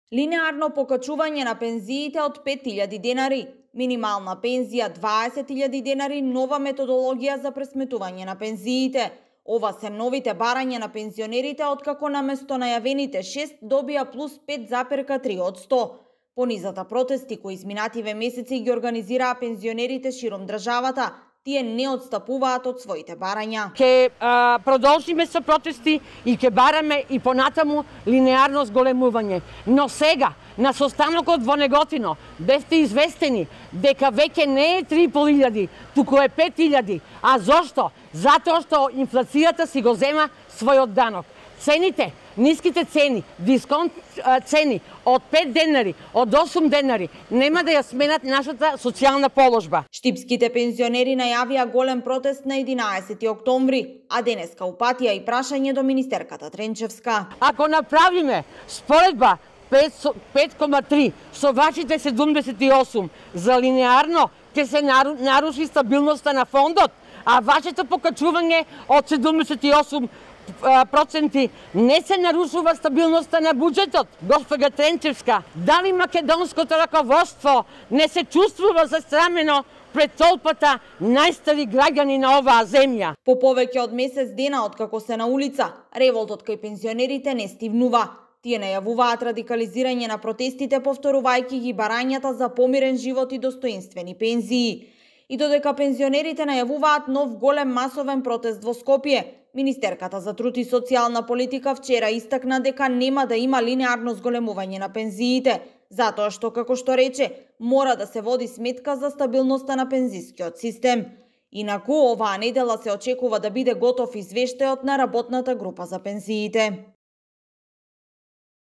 Линеарно покачување на пензиите од 5.000 денари, минимална пензија 20.000 денари, нова методологија за пресметување на пензиите. Ова се новите барања на пензионерите откако наместо најавените 6 добија плюс 5,3 од 100. Понизата протести кои изминативе месеци ги организираа пензионерите широм државата, тие не отстапуваат од своите барања. Ке продолжиме со протести и ке бараме и понатаму линеарно зголемување. Но сега, на состанокот во Неготино, бевте известени дека веќе не е 3.500, туку е 5.000. А зошто? Затоа што инфлацијата си го зема својот данок. Цените, ниските цени, дисконт цени од 5 денари, од 8 денари, нема да ја сменат нашата социјална положба. Штипските пензионери најавија голем протест на 11 октомври, а денеска упатија и прашање до министерката Тренчевска. Ако направиме споредба 5,3 со вашите 78 за линеарно, ќе се наруши стабилноста на фондот, а вашето покачување од 78% не се нарушува стабилноста на буџетот. Госпожа Тренчевска, дали македонското раководство не се чувствува застрамено пред толпата најстари граѓани на оваа земја? По повеќе од месец дена откако се на улица, револтот кај пензионерите не стивнува. Тие најавуваат радикализирање на протестите, повторувајќи ги барањата за помирен живот и достоинствени пензии. И додека пензионерите најавуваат нов голем масовен протест во Скопје, министерката за труд и социјална политика вчера истакна дека нема да има линеарно зголемување на пензиите, затоа што, како што рече, мора да се води сметка за стабилноста на пензискиот систем. Инаку, оваа недела се очекува да биде готов извештајот на работната група за пензиите.